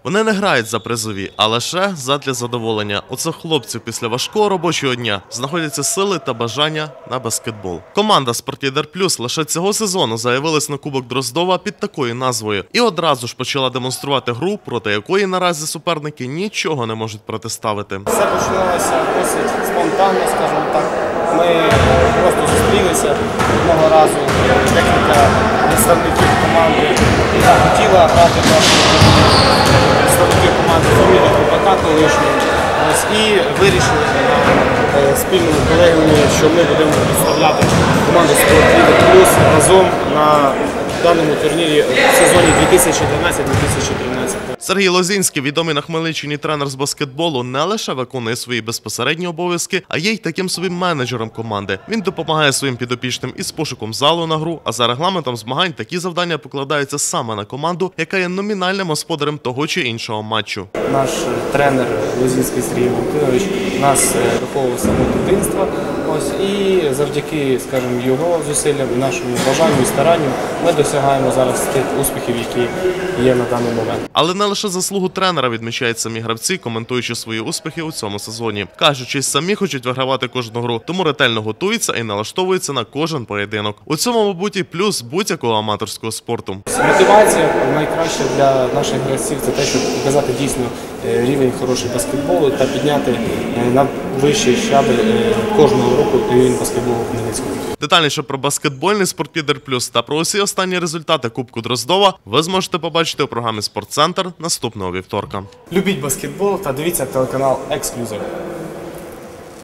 Вони не грають за призові, а лише задля задоволення. У цих хлопців після важкого робочого дня знаходяться сили та бажання на баскетбол. Команда «Спортлідер Плюс» лише цього сезону заявилась на Кубок Дроздова під такою назвою і одразу ж почала демонструвати гру, проти якої наразі суперники нічого не можуть протиставити. Все починалося досить спонтанно, скажімо так. Ми просто зустрілися одного разу, декілька представників команди захотіла грати представників команди фамілії Рубака колишнього. І вирішили на спільному колегіумі, що ми будемо представляти команду «Спортлідер Плюс» разом на даному турнірі в сезоні 2012-2013. Сергій Лозінський, відомий на Хмельниччині тренер з баскетболу, не лише виконує свої безпосередні обов'язки, а є й таким собі менеджером команди. Він допомагає своїм підопічним із пошуком залу на гру, а за регламентом змагань такі завдання покладаються саме на команду, яка є номінальним господарем того чи іншого матчу. Наш тренер Лозінський Сергій Валентинович нас виховував з самого дитинства. І завдяки, скажімо, його зусиллям і нашому бажанню і старанню ми досягаємо зараз тих успіхів, які є на даний момент. Але не лише заслугу тренера відмічають самі гравці, коментуючи свої успіхи у цьому сезоні. Кажуть, що самі хочуть вигравати кожну гру, тому ретельно готуються і налаштовуються на кожен поєдинок. У цьому, мабуть, і плюс будь-якого аматорського спорту. Мотивація найкраща для наших гравців – це те, щоб показати дійсно рівень хорошого баскетболу та підняти на вищий щабель кожного року рівень баскетболу в Хмельницькому. Детальніше про баскетбольний «Спортлідер Плюс» та про усі останні результати Кубку Дроздова ви зможете побачити у програмі «Спортцентр» наступного вівторка. Любіть баскетбол та дивіться телеканал «Ексклюзив».